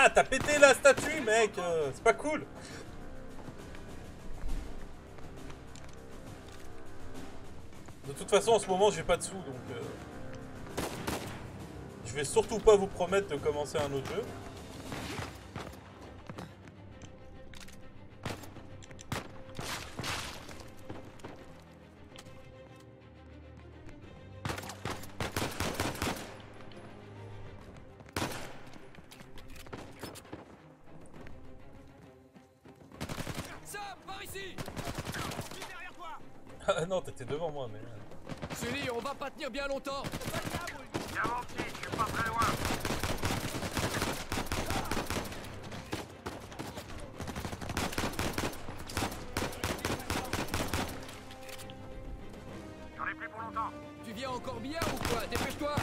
Ah, t'as pété la statue, mec. C'est pas cool. De toute façon, en ce moment, j'ai pas de sous, donc... je vais surtout pas vous promettre de commencer un autre jeu. Ah non, t'étais devant moi, mais... Sully, on va pas tenir bien longtemps. Bien menti, je suis pas très loin. J'en ai plus pour longtemps. Tu viens encore bien ou quoi? Dépêche-toi.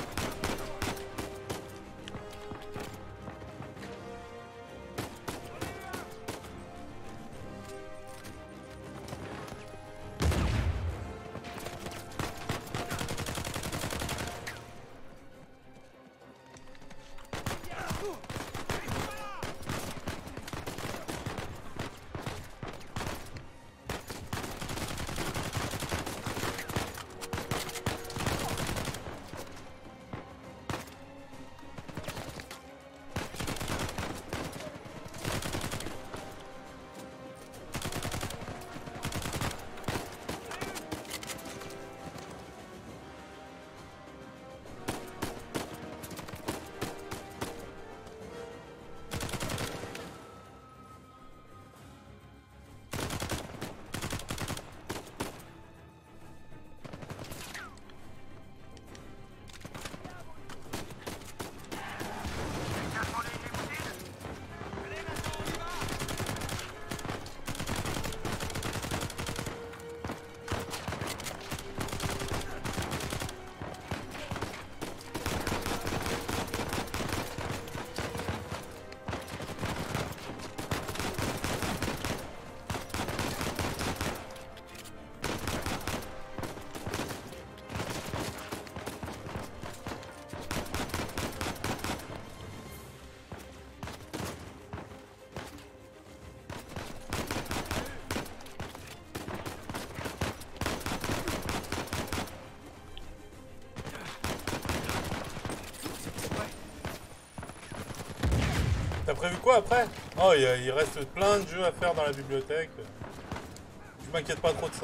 T'as prévu quoi après? Oh, il reste plein de jeux à faire dans la bibliothèque. Je m'inquiète pas trop de ça.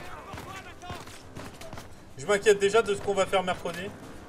Je m'inquiète déjà de ce qu'on va faire mercredi.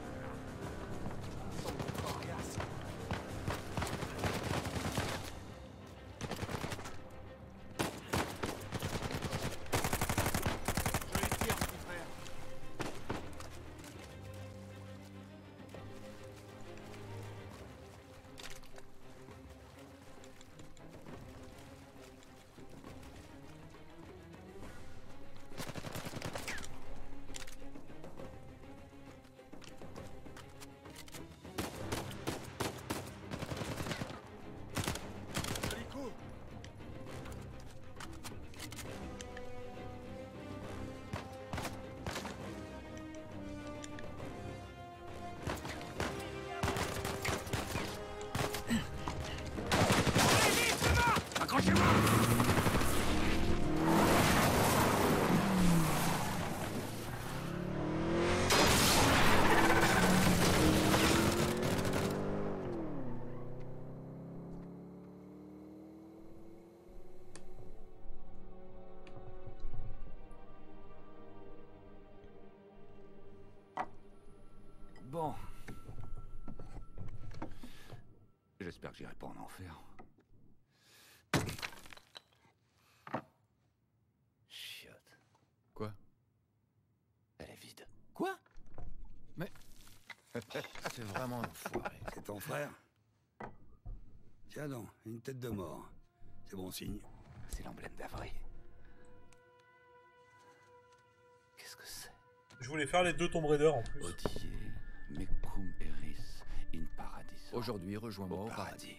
Bon. J'espère que j'irai pas en enfer. Chiotte. Quoi? Elle est vide. Quoi? Mais... C'est vraiment un enfoiré. C'est ton frère? Tiens donc, une tête de mort. C'est bon signe. C'est l'emblème d'Avril. Qu'est-ce que c'est? Je voulais faire les deux Tomb Raider en plus. Odie, mecum eris in paradiso. Aujourd'hui, rejoins-moi au paradis.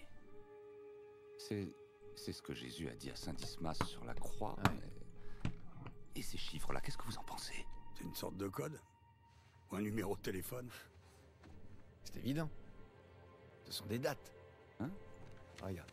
C'est ce que Jésus a dit à Saint Dismas sur la croix. Ouais. Mais... Et ces chiffres-là, qu'est-ce que vous en pensez? C'est une sorte de code? Ou un numéro de téléphone? C'est évident. Ce sont des dates. Hein? Regarde.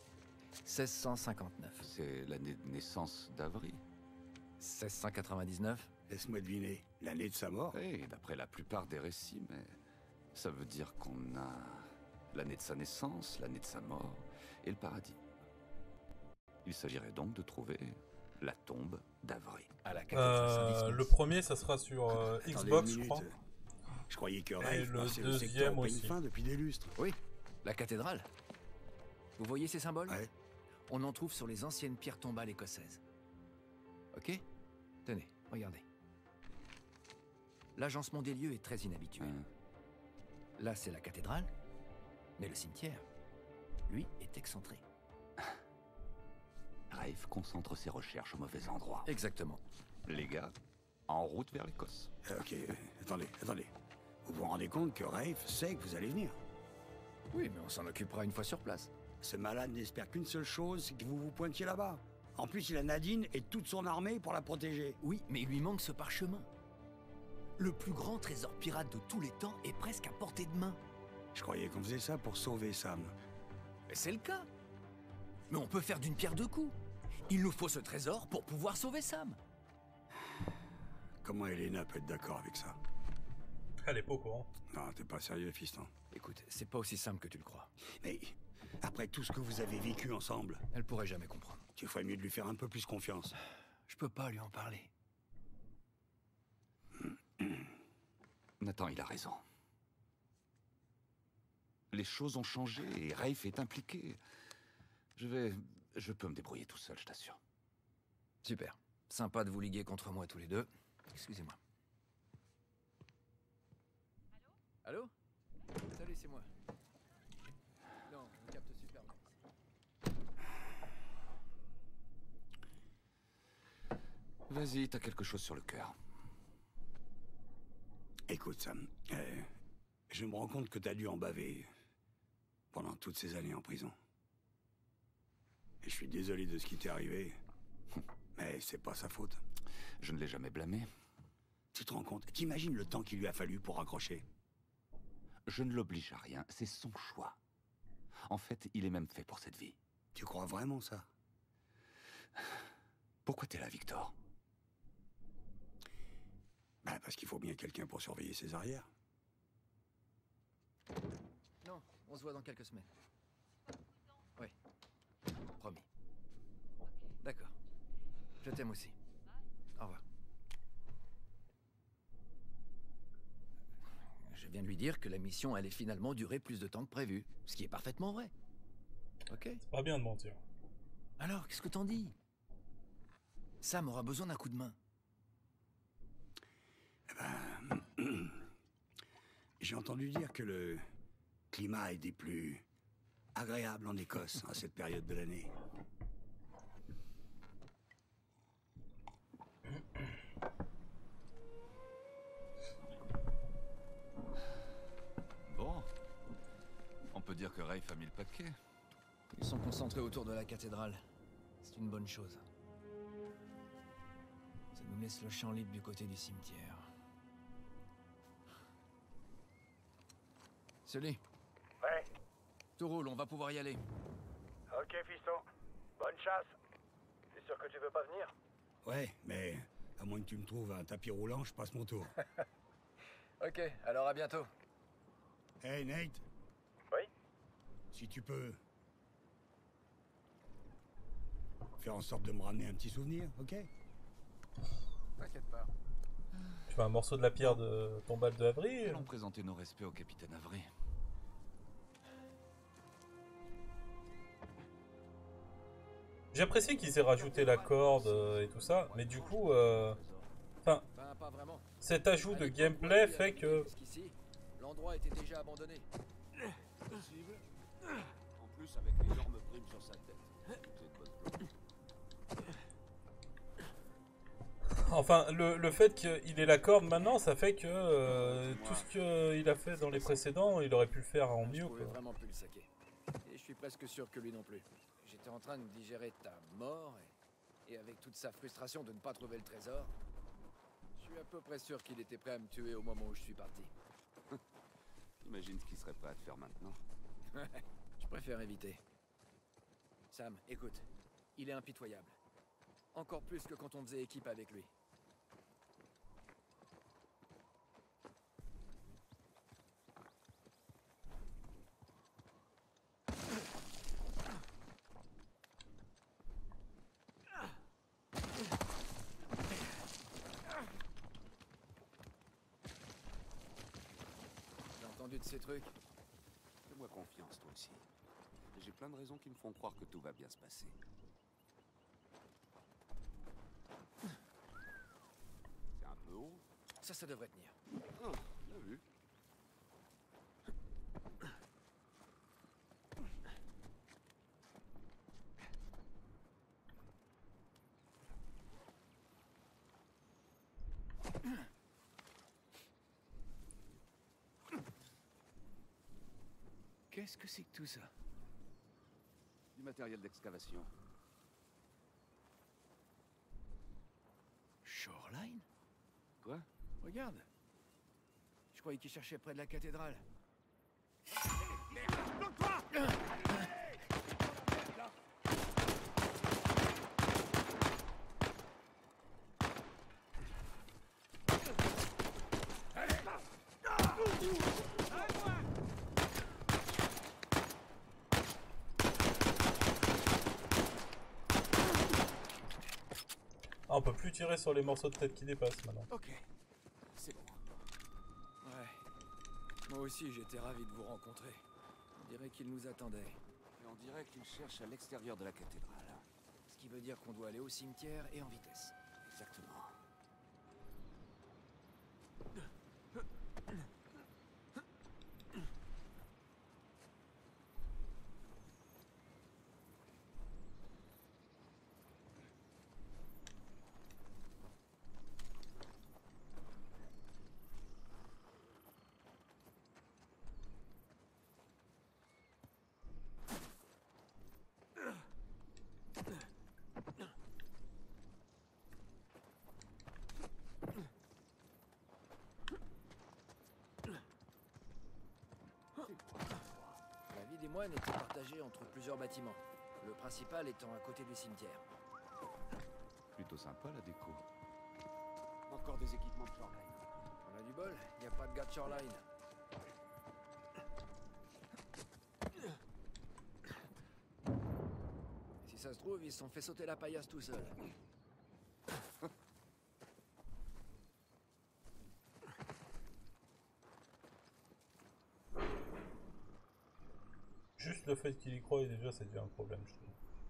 1659. C'est l'année de naissance d'Avry. 1699. Laisse-moi deviner. L'année de sa mort? Oui, d'après la plupart des récits, mais ça veut dire qu'on a l'année de sa naissance, l'année de sa mort et le paradis. Il s'agirait donc de trouver la tombe d'Avry. À la cathédrale Saint-Dismas. Le premier, ça sera sur Attendez Xbox, une je minute. crois. Je croyais que Et Rafe le passait au deuxième secteur au aussi. peigne fin depuis des lustres. Oui, la cathédrale. Vous voyez ces symboles? Ouais. On en trouve sur les anciennes pierres tombales écossaises. Ok? Tenez, regardez. L'agencement des lieux est très inhabituel. Là, c'est la cathédrale, mais le cimetière, lui, est excentré. Rafe concentre ses recherches au mauvais endroit. Exactement. Les gars, en route vers l'Écosse. Ok, attendez. Vous vous rendez compte que Rafe sait que vous allez venir? Oui, mais on s'en occupera une fois sur place. Ce malade n'espère qu'une seule chose, c'est que vous vous pointiez là-bas. En plus, il a Nadine et toute son armée pour la protéger. Oui, mais il lui manque ce parchemin. Le plus grand trésor pirate de tous les temps est presque à portée de main. Je croyais qu'on faisait ça pour sauver Sam. Mais c'est le cas. Mais on peut faire d'une pierre deux coups. Il nous faut ce trésor pour pouvoir sauver Sam. Comment Elena peut être d'accord avec ça? Elle est pas au courant. Non, t'es pas sérieux, fiston. Écoute, c'est pas aussi simple que tu le crois. Mais après tout ce que vous avez vécu ensemble, Elle pourrait jamais comprendre. tu ferais mieux de lui faire un peu plus confiance. Je peux pas lui en parler. Nathan, il a raison. Les choses ont changé et Rafe est impliqué. Je peux me débrouiller tout seul, je t'assure. Super. Sympa de vous liguer contre moi tous les deux. Excusez-moi. Allô? Salut, c'est moi. Non, on capte super bien. Vas-y, t'as quelque chose sur le cœur. Écoute, Sam, je me rends compte que t'as dû en baver pendant toutes ces années en prison. Et je suis désolé de ce qui t'est arrivé, mais c'est pas sa faute. Je ne l'ai jamais blâmé. Tu te rends compte? T'imagines le temps qu'il lui a fallu pour raccrocher? Je ne l'oblige à rien, c'est son choix. En fait, il est même fait pour cette vie. Tu crois vraiment ça? Pourquoi t'es là, Victor? Bah, parce qu'il faut bien quelqu'un pour surveiller ses arrières. Non, on se voit dans quelques semaines. Oui. Promis. D'accord. Je t'aime aussi. Au revoir. Je viens de lui dire que la mission allait finalement durer plus de temps que prévu, ce qui est parfaitement vrai. Ok? Pas bien de mentir. Alors, qu'est-ce que t'en dis? Sam aura besoin d'un coup de main. J'ai entendu dire que le climat est des plus agréables en Écosse à cette période de l'année. Bon. On peut dire que Rafe a mis le paquet. Ils sont concentrés autour de la cathédrale. C'est une bonne chose. Ça nous laisse le champ libre du côté du cimetière. Sully, Ouais. tout roule, on va pouvoir y aller. Ok, fiston. Bonne chasse. T'es sûr que tu veux pas venir? Ouais, mais à moins que tu me trouves un tapis roulant, je passe mon tour. Ok, alors à bientôt. Hey Nate, Oui? si tu peux faire en sorte de me ramener un petit souvenir, ok? T'inquiète pas. Tu veux un morceau de la pierre de tombale de Avry? Allons présenter nos respects au capitaine Avry. J'apprécie qu'ils aient rajouté la corde et tout ça, mais du coup, enfin, Ben, pas vraiment. cet ajout de gameplay fait que... Jusqu'ici, l'endroit était déjà abandonné. Possible. En plus, avec l'énorme prime sur sa tête. C'est une bonne Enfin, le fait qu'il ait la corde maintenant, ça fait que tout ce qu'il a fait dans les précédents, il aurait pu le faire en Je mieux, pouvais quoi. vraiment plus le saquer. Et je suis presque sûr que lui non plus. J'étais en train de digérer ta mort et avec toute sa frustration de ne pas trouver le trésor, je suis à peu près sûr qu'il était prêt à me tuer au moment où je suis parti. Imagine ce qu'il serait prêt à te faire maintenant. Je préfère éviter. Sam, écoute. Il est impitoyable. Encore plus que quand on faisait équipe avec lui. T'as entendu de ces trucs? Fais-moi confiance, toi aussi. J'ai plein de raisons qui me font croire que tout va bien se passer. C'est un peu haut. Ça devrait tenir. Ah, bien vu. Qu'est-ce que c'est que tout ça? Du matériel d'excavation. Shoreline? Quoi? Regarde. Je croyais qu'il cherchait près de la cathédrale. Ah, on peut plus tirer sur les morceaux de tête qui dépassent maintenant. Ok. C'est bon. Ouais. Moi aussi, j'étais ravi de vous rencontrer. On dirait qu'il nous attendait. Et on dirait qu'il cherche à l'extérieur de la cathédrale. Ce qui veut dire qu'on doit aller au cimetière et en vitesse. Exactement. La vie des moines était partagée entre plusieurs bâtiments. Le principal étant à côté du cimetière. Plutôt sympa la déco. Encore des équipements de Shoreline. On a du bol, il n'y a pas de gars de Shoreline. Si ça se trouve, ils se sont fait sauter la paillasse tout seuls. Juste le fait qu'il y croit, déjà, ça devient un problème, je trouve.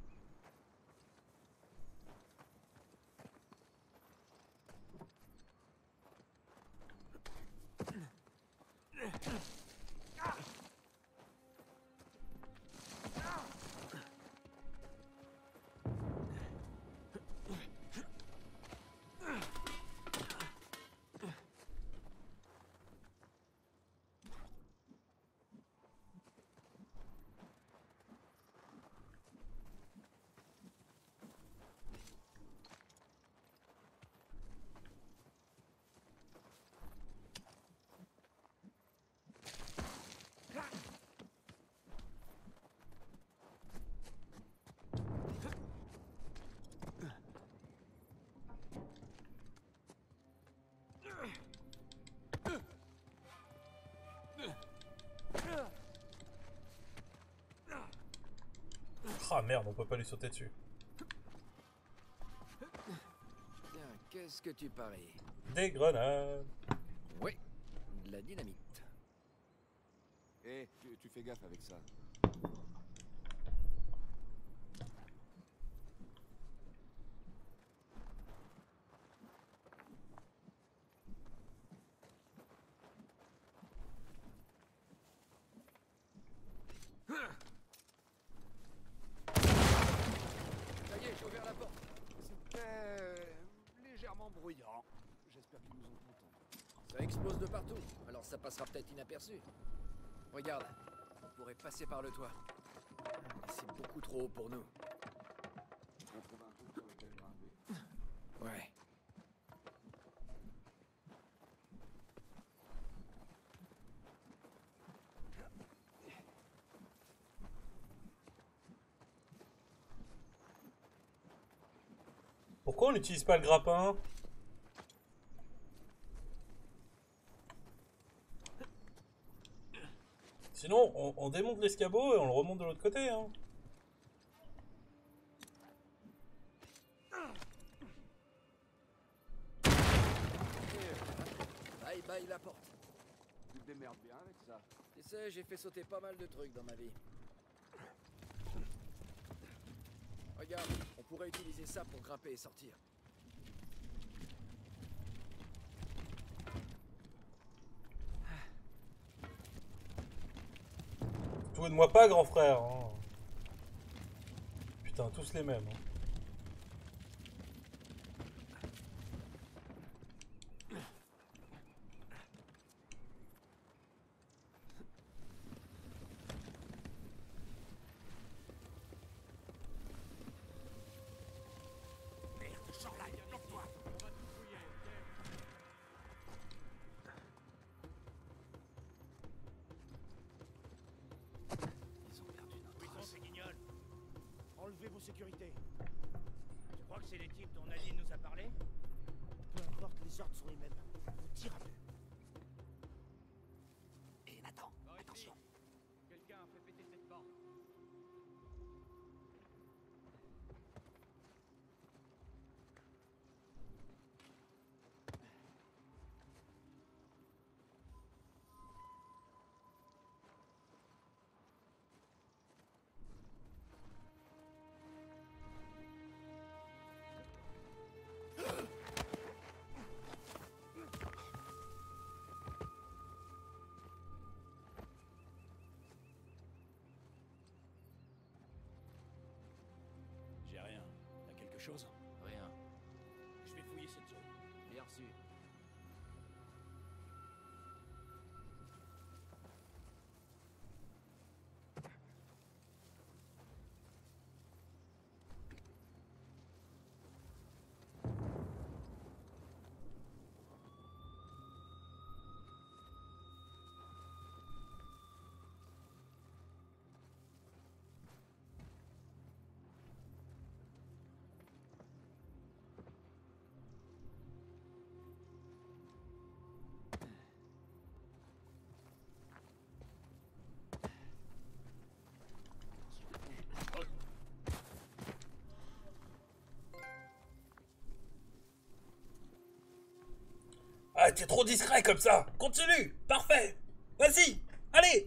Ah merde, on peut pas lui sauter dessus. Tiens, qu'est-ce que tu paries? Des grenades. Oui, de la dynamite. Eh, tu fais gaffe avec ça. Ça y est, j'ai ouvert la porte. C'était légèrement bruyant. J'espère qu'ils nous ont entendus. Ça explose de partout, alors ça passera peut-être inaperçu. Regarde, on pourrait passer par le toit. Mais c'est beaucoup trop haut pour nous. On trouve un truc sur lequel grimper. Ouais. Pourquoi on n'utilise pas le grappin? Sinon, on démonte l'escabeau et on le remonte de l'autre côté, hein. Bye bye la porte. Tu te démerdes bien avec ça. Tu sais, j'ai fait sauter pas mal de trucs dans ma vie. Regarde, on pourrait utiliser ça pour grimper et sortir. Toi de moi pas, grand frère. Hein. Putain, tous les mêmes. Hein. Enlevez vos sécurités. Tu crois que c'est les types dont Nadine nous a parlé? Peu importe, les ordres sont les mêmes. On tire à deux. Et Nathan, attention. Quelqu'un a fait péter cette porte. J'ai rien. T'as quelque chose? Rien. Je vais fouiller cette zone. Bien reçu. Ah, t'es trop discret comme ça. Continue. Parfait. Vas-y. Allez.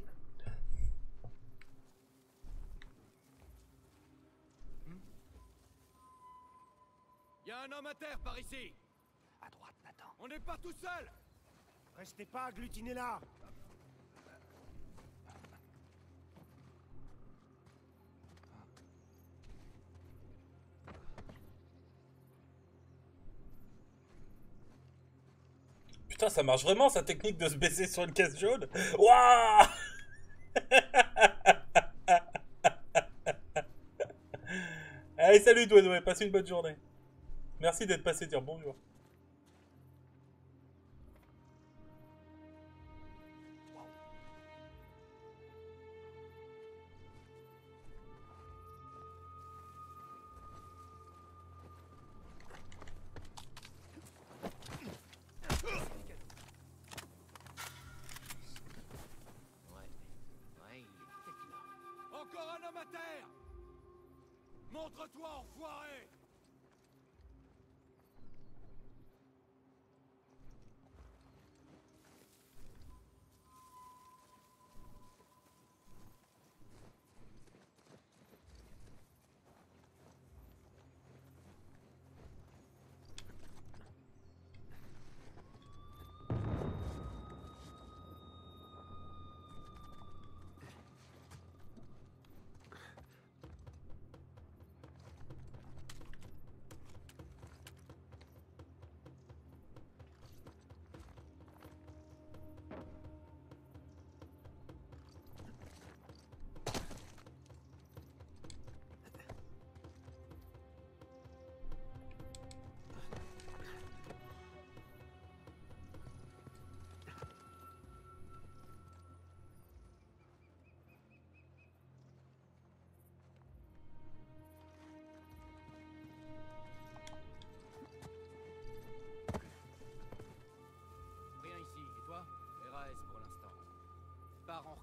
Y a un homme à terre par ici. À droite, Nathan. On n'est pas tout seul. Restez pas agglutinés là. Putain, ça marche vraiment sa technique de se baisser sur une caisse jaune. Waouh. Allez, salut Douane, passez une bonne journée. Merci d'être passé dire bonjour. Encore un homme à terre. Montre-toi, enfoiré.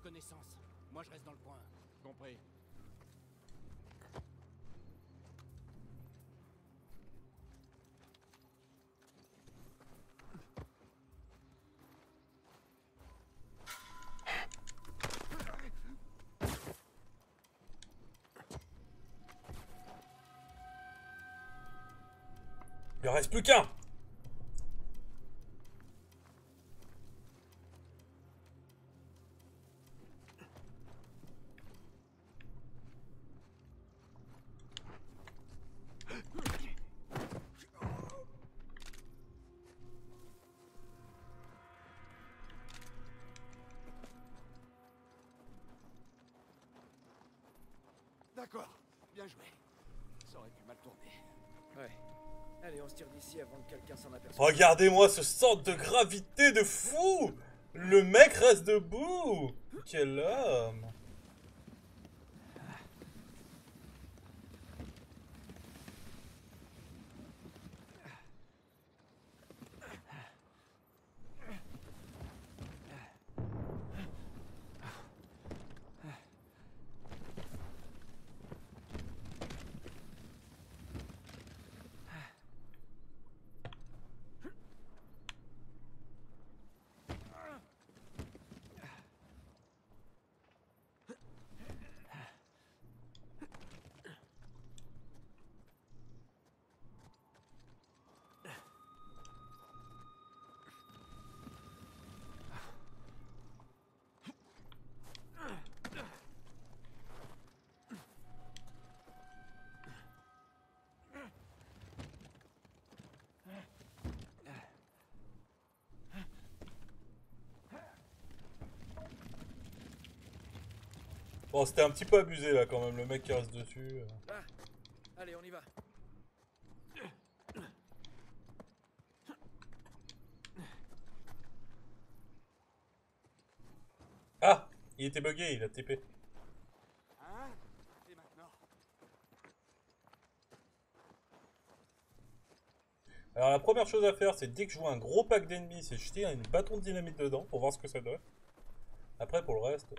reconnaissance. Moi, je reste dans le coin. Compris. Il en reste plus qu'un. D'accord, bien joué. Ça aurait pu mal tourner. Ouais. Allez, on se tire d'ici avant que quelqu'un s'en aperçoive. Regardez-moi ce centre de gravité de fou. Le mec reste debout. Quel homme. Bon, c'était un petit peu abusé là quand même, le mec qui reste dessus. Ah, allez, on y va. Ah, il était bugué, il a TP. Hein? Et maintenant? Alors la première chose à faire, c'est dès que je vois un gros pack d'ennemis, c'est jeter un bâton de dynamite dedans pour voir ce que ça donne. Après pour le reste...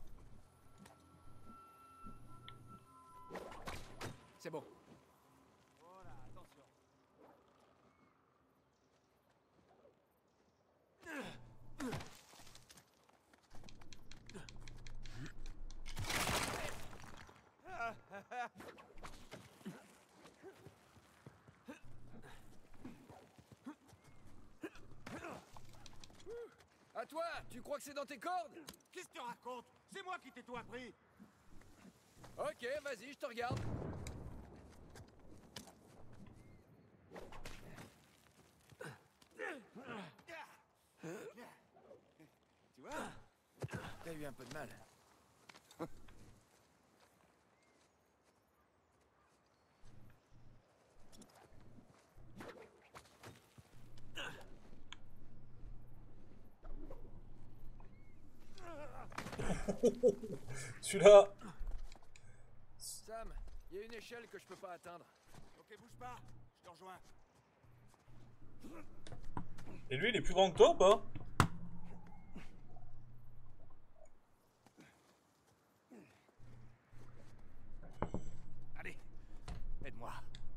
C'est bon. Voilà, attention. À toi, tu crois que c'est dans tes cordes? Qu'est-ce que tu racontes? C'est moi qui t'ai tout appris. Ok, vas-y, je te regarde. Tu vois? T'as eu un peu de mal. Celui-là... Sam, il y a une échelle que je peux pas atteindre. Ok, bouge pas. Je te rejoins. Et lui, il est plus grand que toi ou pas? Allez, aide-moi.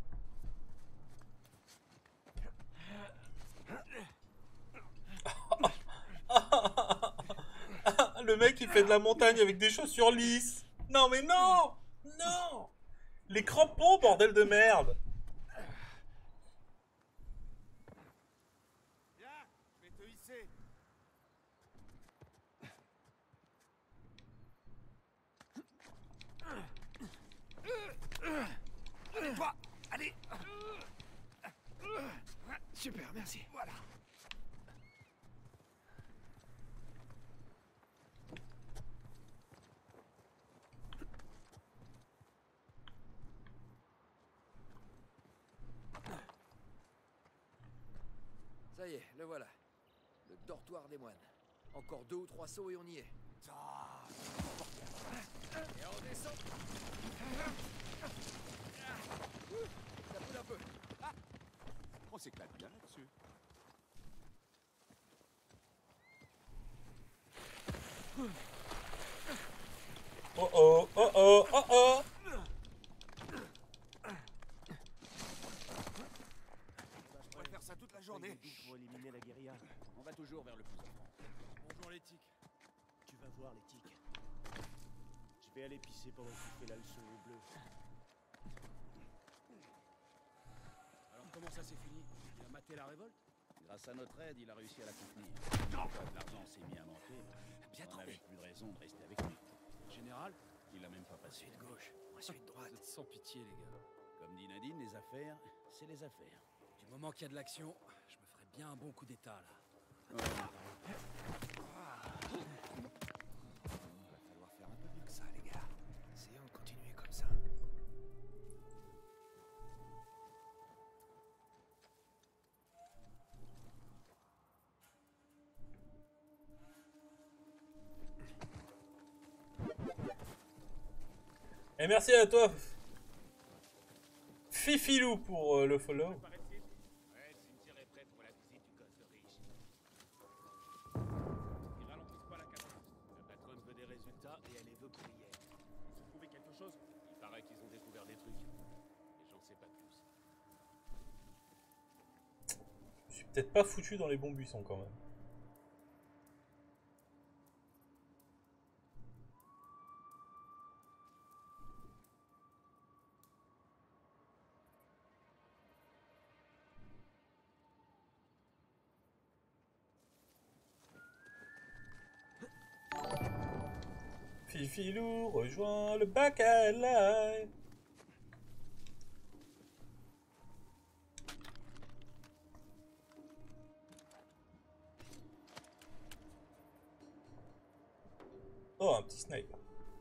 Le mec, il fait de la montagne avec des chaussures lisses. Non mais non. Non. Les crampons, bordel de merde. Viens, je vais te hisser. Allez, toi. Allez. Super, merci. Voilà. Ça y est, le voilà. Le dortoir des moines. Encore 2 ou 3 sauts et on y est. Ah, Et on descend. Ça boule un peu. on s'éclate bien là-dessus. Oh oh, oh oh, oh oh. On pourrait faire ça toute la journée. Pour éliminer la guérilla. On va toujours vers le plus offrant. Bonjour les tics. Tu vas voir les tics. Je vais aller pisser pendant que tu fais la leçon au bleu. Alors comment ça s'est fini? Il a maté la révolte? Grâce à notre aide, il a réussi à la contenir. Quand l'argent s'est mis à manquer, on n'avait plus de raison de rester avec lui. Général? Il a même pas passé. Celui de gauche, moi celui de droite. Vous êtes sans pitié, les gars. Comme dit Nadine, les affaires, c'est les affaires. Du moment qu'il y a de l'action, je me ferais bien un bon coup d'état, là. Il va falloir faire un peu mieux que ça, les gars. Essayons de continuer comme ça. Et merci à toi, Fifilou, pour le follow. Ouais, le cimetière est prêt pour la visite du gosse de riche. Ils ralentissent pas la cadence. La patronne veut des résultats et elle les veut pour hier. Ils ont trouvé quelque chose? Il paraît qu'ils ont découvert des trucs. Mais j'en sais pas plus. Je suis peut-être pas foutu dans les bons buissons quand même. Fifilou rejoint le bac à l'ail. Oh, un petit snipe.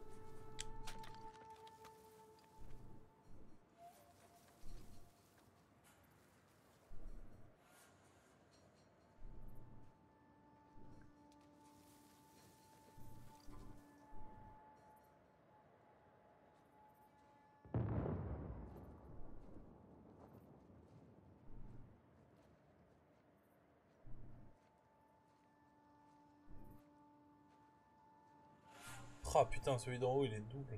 Ah putain, celui d'en haut il est double.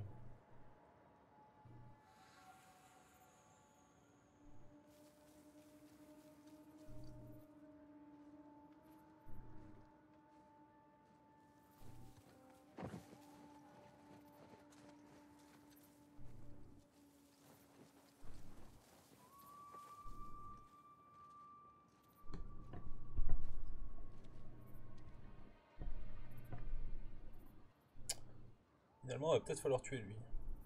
Finalement, il va peut-être falloir tuer lui.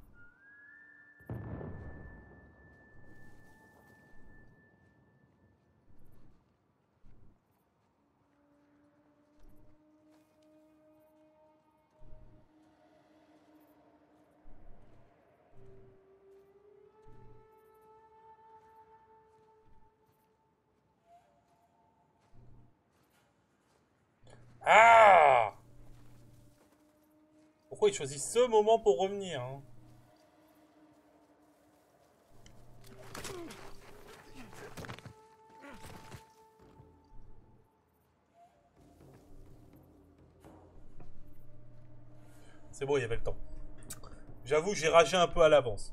Ah! Pourquoi il choisit ce moment pour revenir hein? C'est bon, il y avait le temps. J'avoue, j'ai ragé un peu à l'avance.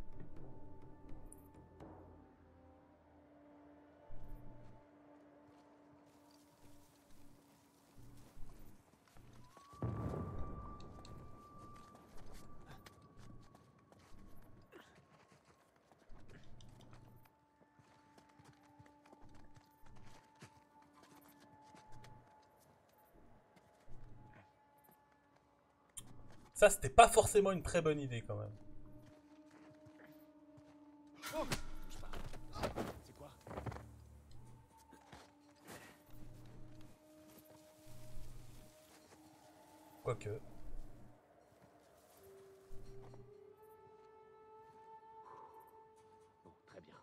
Ça, c'était pas forcément une très bonne idée quand même. C'est quoi? Quoique. Bon, très bien.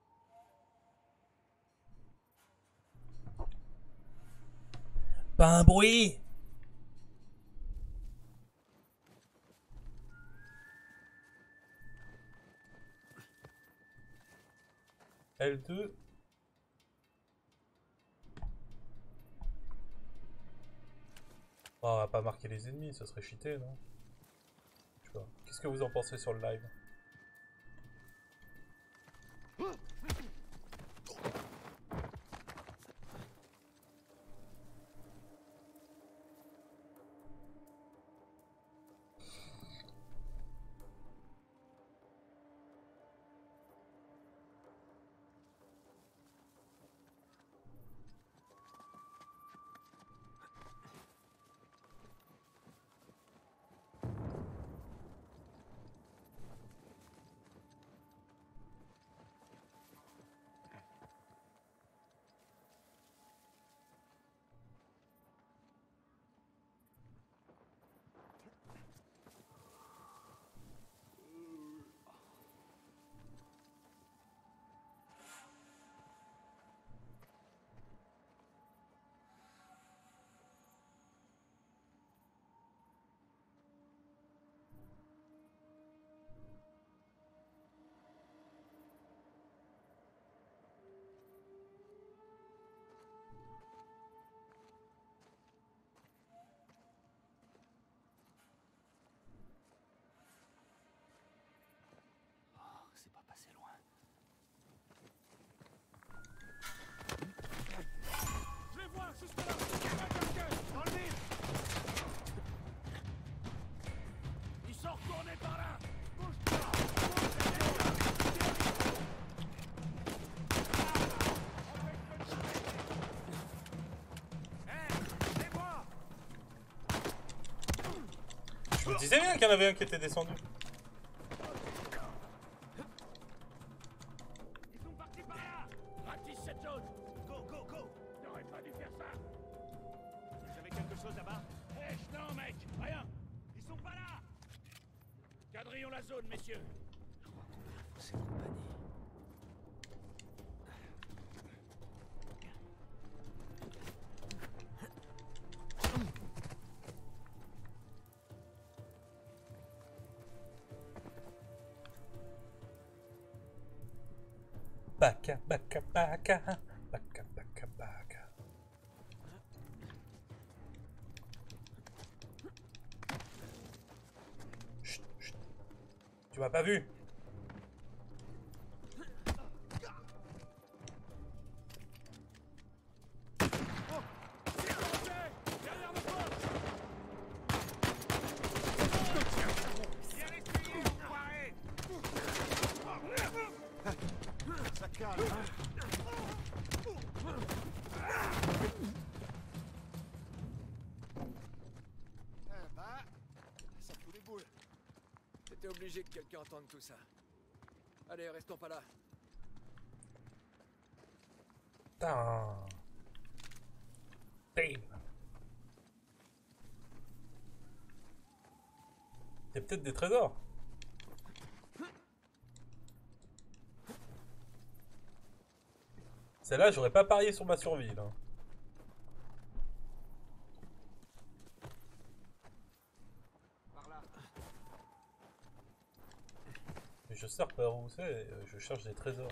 Pas un bruit! L2. Oh, on va pas marquer les ennemis, ça serait cheaté, non? Je sais pas. Qu'est-ce que vous en pensez sur le live? C'est pas passé loin. Je les vois, juste là. Dans le vide. Ils sont retournés par là. Bouge-toi. Hé, les vois. Je me disais bien qu'il y en avait un qui était descendu. Ils sont partis par là. Ratisse cette zone. Go, go, go. T'aurais pas dû faire ça. Vous avez quelque chose là-bas? Hé, non, mec, rien. Ils sont pas là. Quadrillons la zone, messieurs. C'est compagnie. Baka, baka, baka. Baka, baka, baka. Chut, chut. Tu m'as pas vu? Derrière le poste. Bien essayé, enfoiré. Ça calme. Ça fout des boules. J'étais obligé que quelqu'un entende tout ça. Allez, restons pas là. Putain. Bam. Il y a peut-être des trésors. Celle-là, j'aurais pas parié sur ma survie, là. Mais je sais pas où c'est, je cherche des trésors.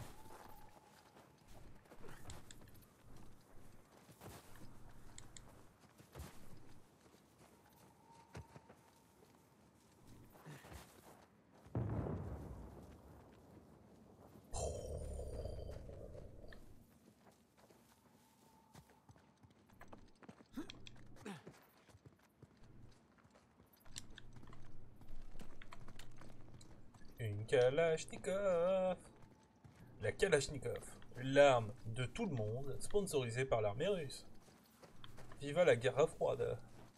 Une Kalachnikov. La Kalachnikov, l'arme de tout le monde, sponsorisée par l'armée russe. Viva la guerre froide.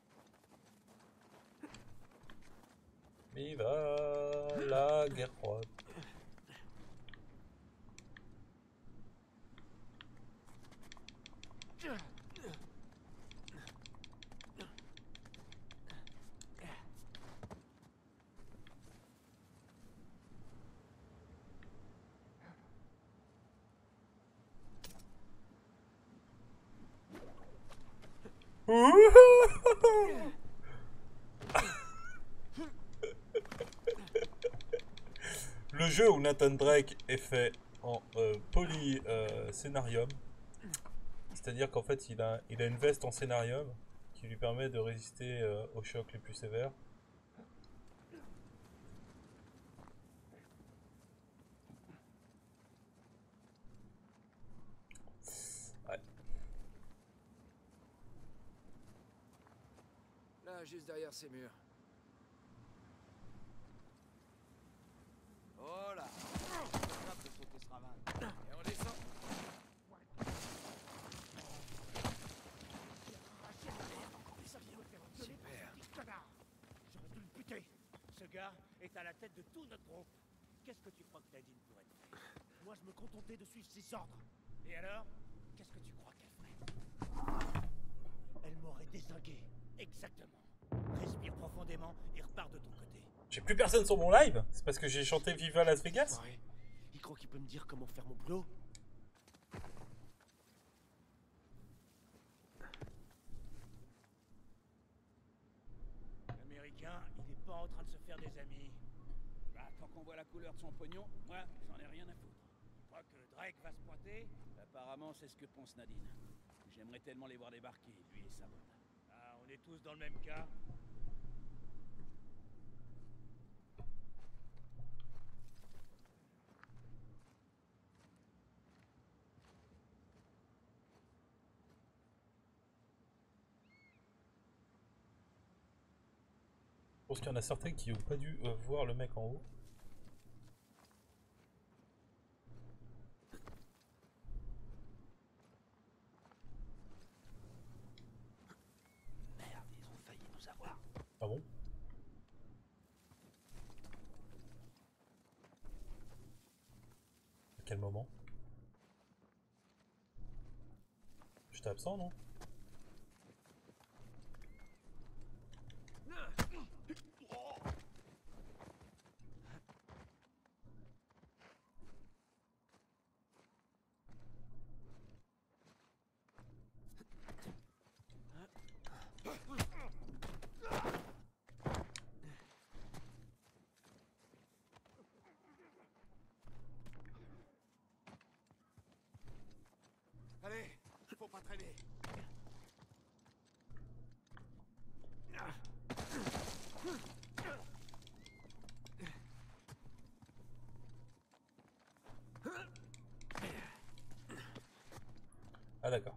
Viva la guerre froide. Le jeu où Nathan Drake est fait en scénarium, c'est-à-dire qu'en fait il a une veste en scénarium qui lui permet de résister aux chocs les plus sévères. juste derrière ces murs. Oh là! Capable de sauter ce ravin. Et on descend. Super. J'aurais dû le buter. Ce gars est à la tête de tout notre groupe. Qu'est-ce que tu crois que Nadine pourrait te faire? Moi, je me contentais de suivre ses ordres. Et alors? Qu'est-ce que tu crois qu'elle ferait? Elle m'aurait dézingué. Exactement. Respire profondément et repars de ton côté. J'ai plus personne sur mon live? C'est parce que j'ai chanté Viva Las Vegas? Ouais. Il croit qu'il peut me dire comment faire mon boulot? L'Américain, il est pas en train de se faire des amis. Bah, tant qu'on voit la couleur de son pognon, moi, j'en ai rien à foutre. Tu crois que Drake va se pointer? Apparemment, c'est ce que pense Nadine. J'aimerais tellement les voir débarquer, lui et sa bande. Ah, on est tous dans le même cas. Je pense qu'il y en a certains qui n'ont pas dû voir le mec en haut. Merde, ils ont failli nous avoir. Ah bon? À quel moment? J'étais absent, non? Allez, faut pas traîner. Ah d'accord.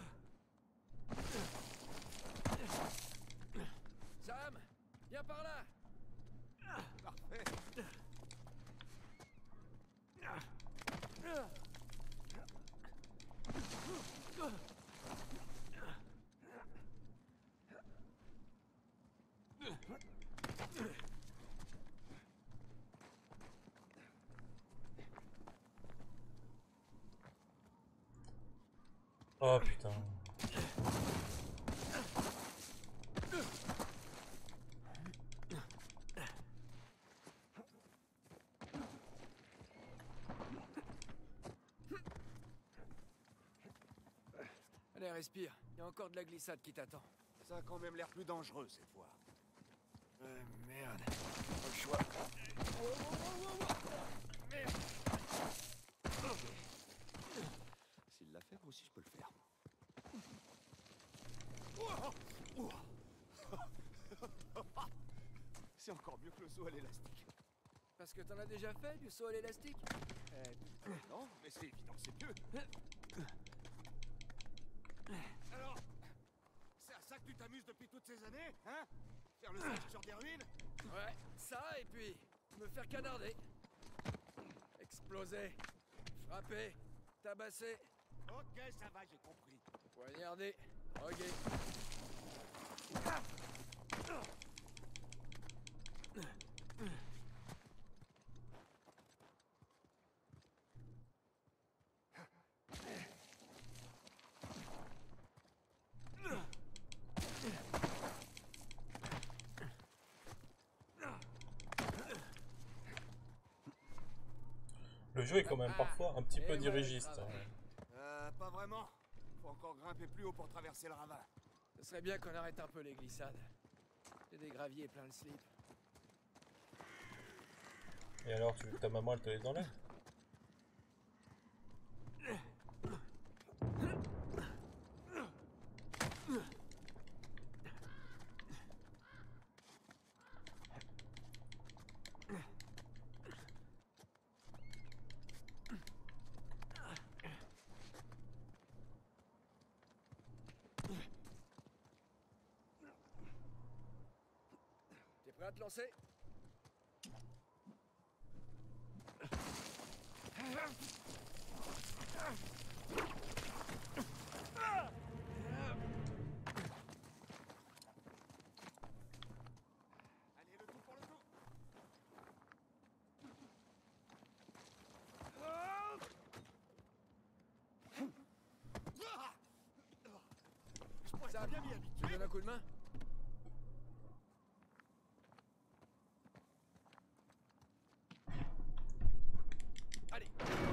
Sam, viens par là. Parfait. Oh putain. Allez, respire. Il y a encore de la glissade qui t'attend. Ça a quand même l'air plus dangereux cette fois. Merde. Pas le choix. Merde. S'il l'a fait, moi aussi je peux le faire. C'est encore mieux que le saut à l'élastique. Parce que t'en as déjà fait, du saut à l'élastique? Non, mais c'est évident que c'est mieux. Alors, c'est à ça que tu t'amuses depuis toutes ces années, hein? Faire le saut sur des ruines? Ouais, ça et puis me faire canarder. Exploser. Frapper. Tabasser. Ok, ça va, j'ai compris. Poignarder. Droguer. Le jeu est quand même parfois un petit peu Et dirigiste. Pas vraiment. Faut encore grimper plus haut pour traverser le ravin. Ce serait bien qu'on arrête un peu les glissades. J'ai des graviers plein le slip. Et alors, tu veux que ta maman elle te laisse dans l'air? Prêt à te lancer? Allez, le tout pour le tout. Sam, tu me donnes un coup de main? Allez.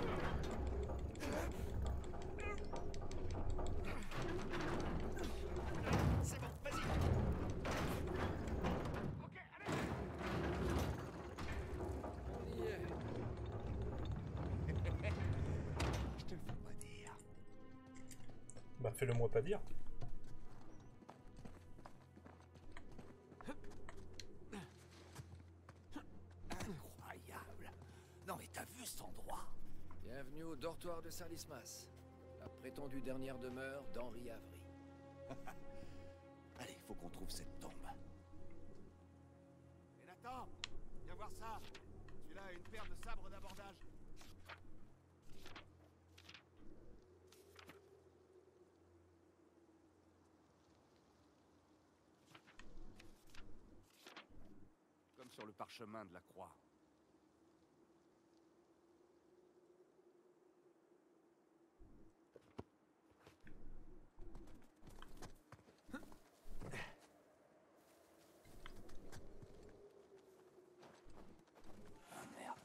C'est bon, vas-y. Ok, allez. On y est. Je te le fais pas dire. Bah fais-le moi pas dire. Incroyable. Non mais t'as vu cet endroit? Bienvenue au dortoir de Saint-Lismas, la prétendue dernière demeure d'Henri Avery. Allez, faut qu'on trouve cette tombe. Et Nathan, viens voir ça. Celui-là a une paire de sabres d'abordage. Comme sur le parchemin de la croix. Ah merde.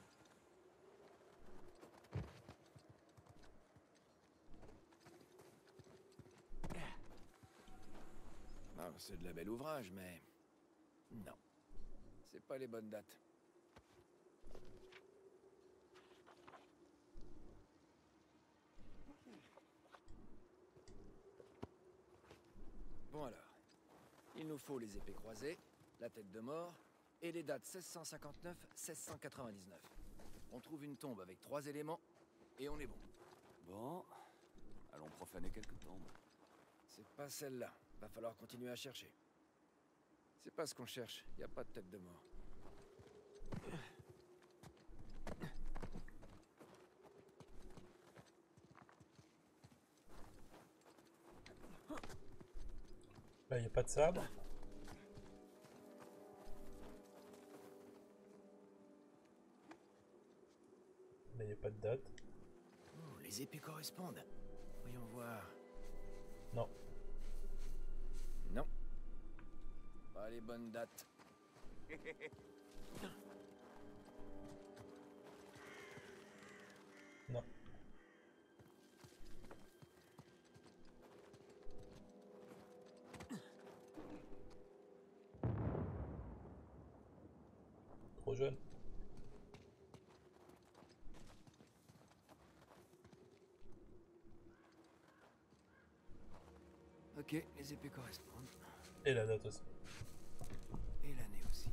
Ah, c'est de la belle ouvrage, mais... non. C'est pas les bonnes dates. Bon alors. Il nous faut les épées croisées, la tête de mort, et les dates 1659-1699. On trouve une tombe avec 3 éléments, et on est bon. Bon, allons profaner quelques tombes. C'est pas celle-là. Va falloir continuer à chercher. C'est pas ce qu'on cherche. Y a pas de tête de mort. Là y a pas de sabre. Là y a pas de date. Oh, les épées correspondent. Voyons voir. Non. Non. Pas les bonnes dates. Non. Trop jeune. Ok, les épées correspondent. Et la date aussi. Et l'année aussi.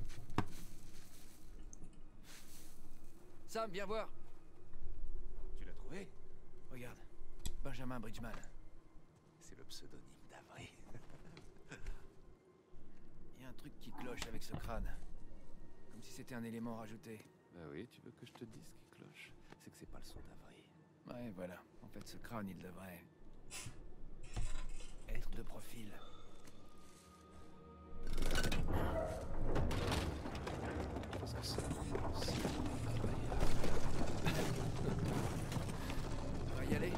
Sam, viens voir. Tu l'as trouvé? Regarde. Benjamin Bridgman. C'est le pseudonyme d'Avery. Il y a un truc qui cloche avec ce crâne. Comme si c'était un élément rajouté. Bah oui, tu veux que je te dise ce qui cloche? C'est que c'est pas le son d'Avery. Ouais, voilà. En fait, ce crâne, il devrait... être de profil. Parce que c'est aussi On va y aller?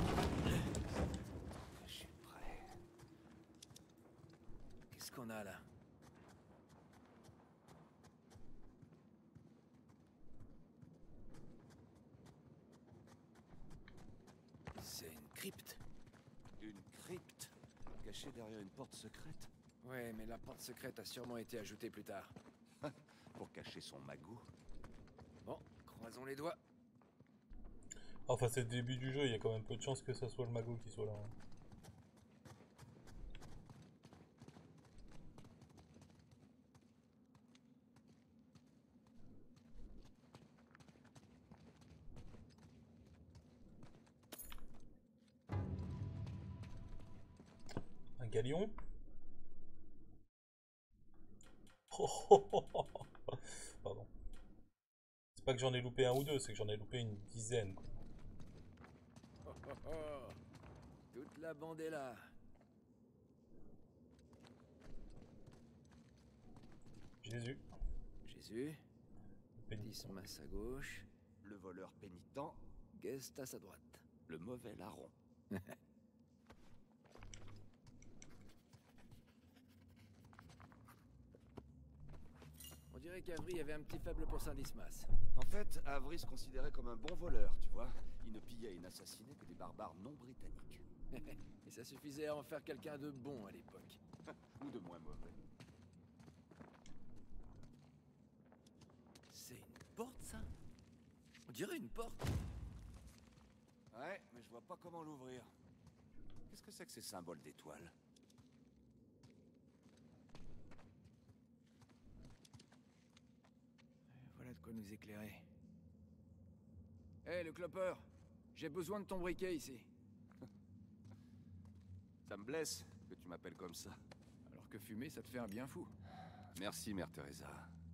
Je suis prêt. Qu'est-ce qu'on a là? C'est une crypte. Une crypte cachée derrière une porte secrète Ouais, mais la porte secrète a sûrement été ajoutée plus tard. pour cacher son magot. Bon, croisons les doigts. Enfin c'est le début du jeu, il y a quand même peu de chances que ça soit le magot qui soit là. Un galion. Pardon. C'est pas que j'en ai loupé un ou deux, c'est que j'en ai loupé une dizaine, quoi. Oh, oh, oh. Toute la bande est là. Jésus. Jésus. Pénitent. Dismas à gauche. Le voleur pénitent, Guest à sa droite. le mauvais larron. On dirait qu'Avry avait un petit faible pour Saint-Dismas. En fait, Avery se considérait comme un bon voleur, tu vois. Il ne pillait et n'assassinait que des barbares non britanniques. Et ça suffisait à en faire quelqu'un de bon à l'époque. Ou de moins mauvais. C'est une porte, ça? On dirait une porte. Ouais, mais je vois pas comment l'ouvrir. Qu'est-ce que c'est que ces symboles d'étoiles? Voilà de quoi nous éclairer. Hé, le clopeur! J'ai besoin de ton briquet ici. Ça me blesse que tu m'appelles comme ça. Alors que fumer, ça te fait un bien fou. Merci, Mère Teresa.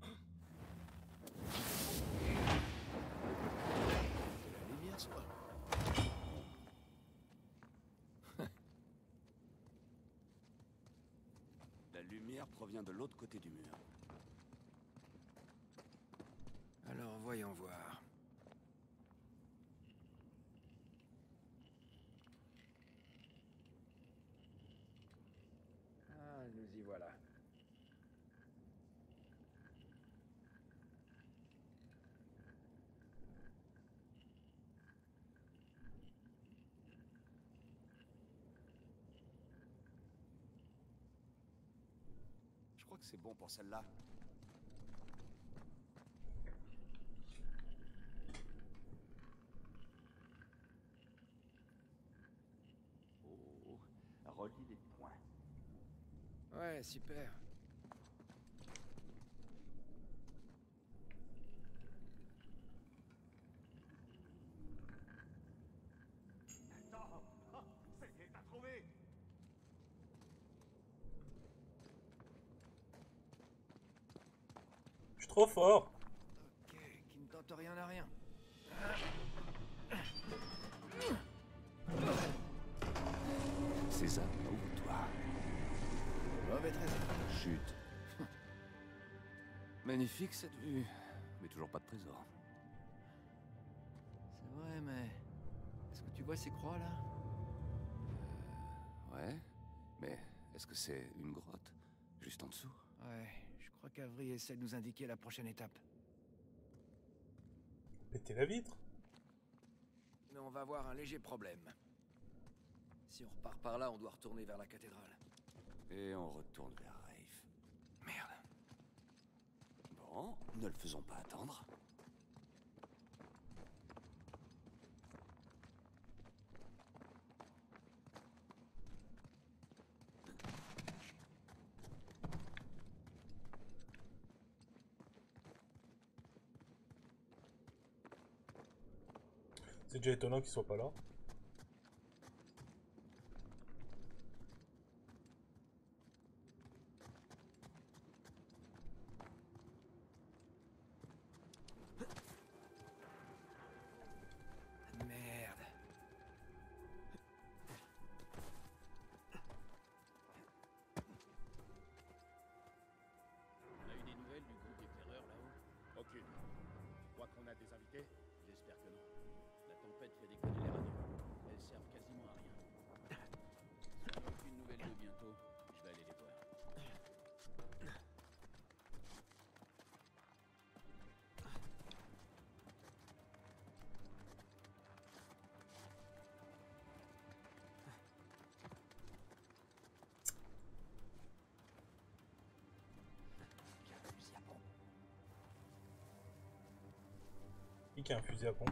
C'est la lumière, ça. La lumière provient de l'autre côté du mur. Alors, voyons voir. Ah, nous y voilà. Je crois que c'est bon pour celle-là. Oh, relis les points. Ouais, super. Attends. Oh, ça y est, t'as trouvé. Je suis trop fort. Ok, qui ne tente rien à rien. César, ouvre-toi. Mauvais trésor. Chut. Magnifique cette vue. Mais toujours pas de trésor. C'est vrai, mais... Est-ce que tu vois ces croix, là? Ouais. Mais est-ce que c'est une grotte? Juste en dessous? Ouais, je crois qu'Avry essaie de nous indiquer la prochaine étape. Péter la vitre. Mais on va avoir un léger problème. Si on repart par là, on doit retourner vers la cathédrale. Et on retourne vers Rafe. Merde. Bon, ne le faisons pas attendre. C'est déjà étonnant qu'il soit pas là. Merde. On a eu des nouvelles du groupe d'éclaireurs là-haut? Aucune. Tu crois qu'on a des invités? J'espère que non. La tempête fait déconner les radios. Elles servent quasiment à rien. Si on n'a aucune nouvelle d'eux bientôt, je vais aller les voir. Qui a un fusil à pompe?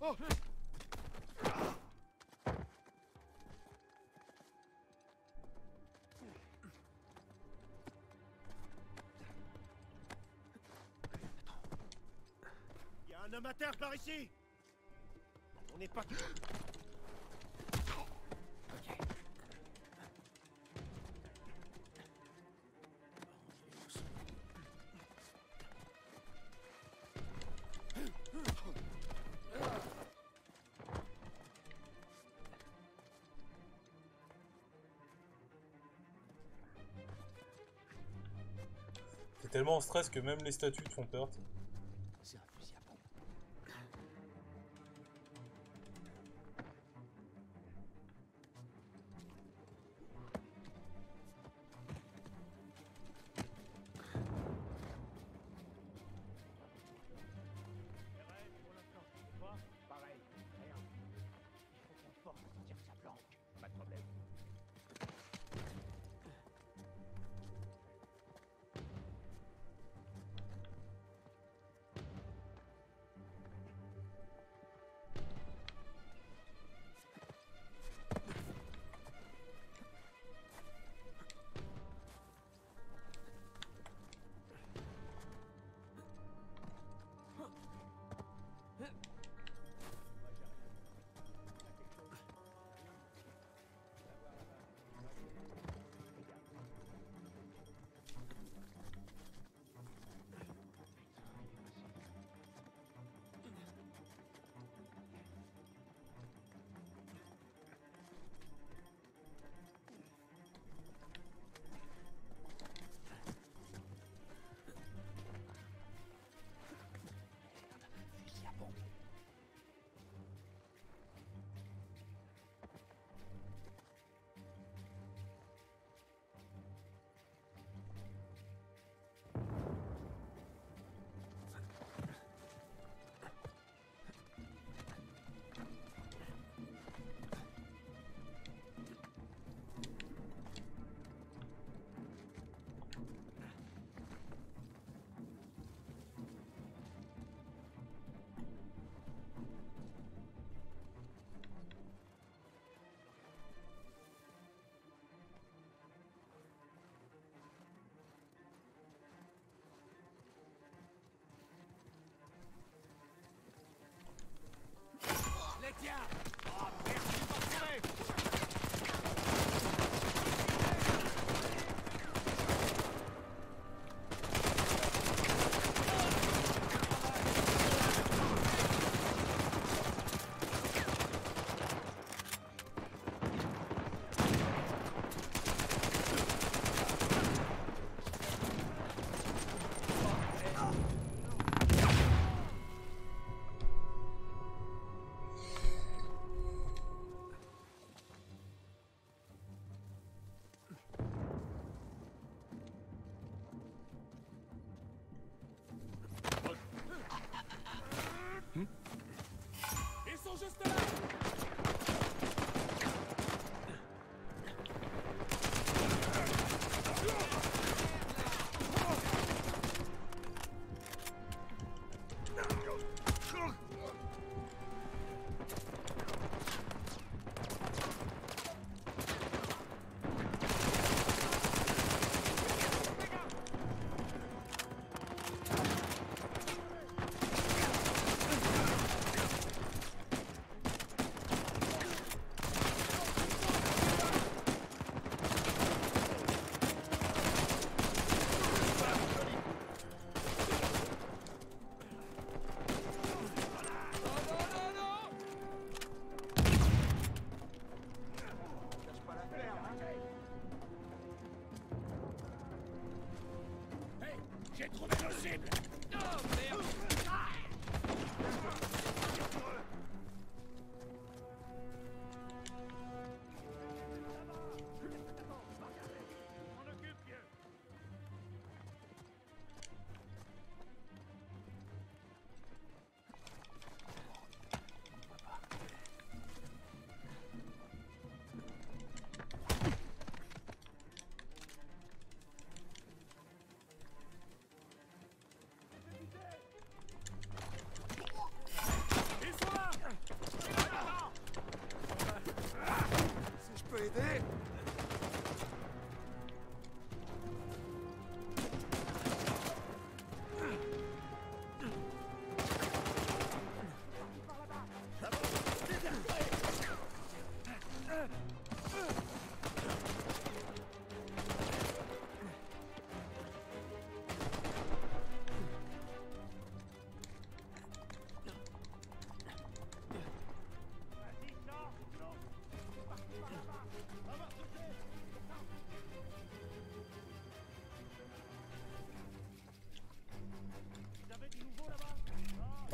Il y a un homme à terre par ici. On n'est pas... T'es tellement en stress que même les statues te font peur. C'est un fusil à pompe. Pareil, rien. Il faut qu'on force à sortir sa planque. Pas de problème. Fusil à pompe. Les tiens. Oh merde, je vais pas retrouver. Ils sont juste là. Hey, j'ai trouvé nos cibles. Oh merde. On occupe, vieux.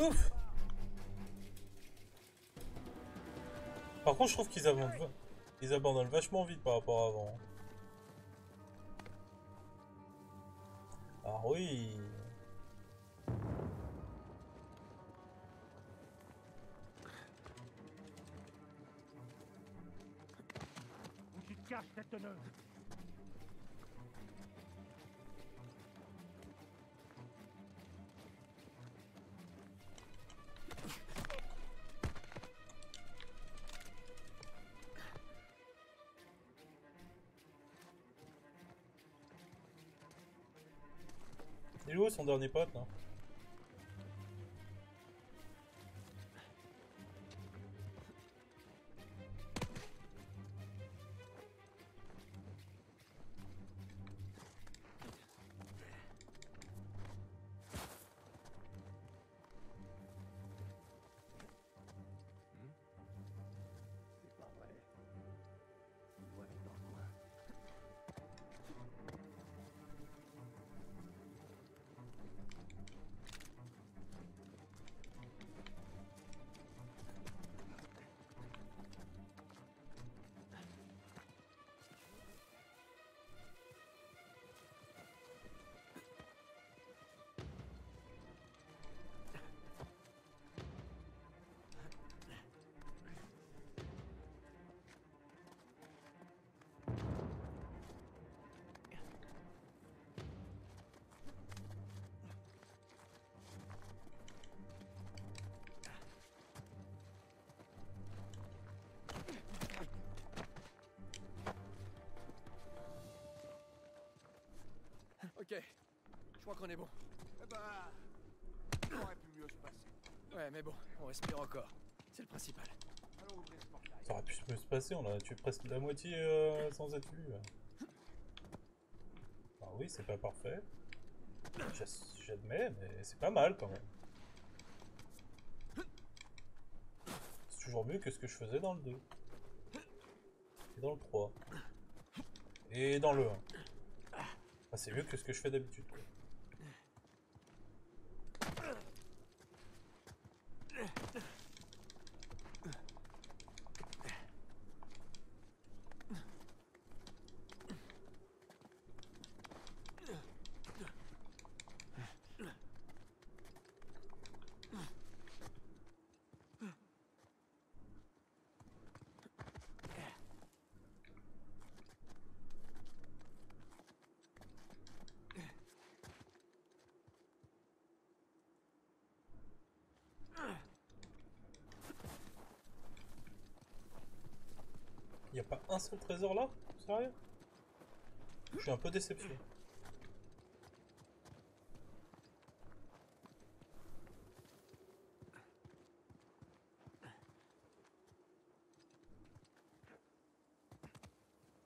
Ouf. Par contre, je trouve qu'ils abandonnent vachement vite par rapport à avant. Ah oui. Où tu te caches, cette teneuse? Il est où son dernier pote là? C'est pas vrai. Il doit être dans le coin. Ok, je crois qu'on est bon. Eh ben, ça aurait pu mieux se passer. Ouais, mais bon, on respire encore. C'est le principal. Allons ouvrir ce portail. Ça aurait pu mieux se passer, on a tué presque la moitié sans être vu. Ah oui, c'est pas parfait. J'admets, mais c'est pas mal quand même. C'est toujours mieux que ce que je faisais dans le 2. Et dans le 3. Et dans le 1. Ah, c'est mieux que ce que je fais d'habitude. Y a pas un seul trésor là? Sérieux? Je suis un peu déception.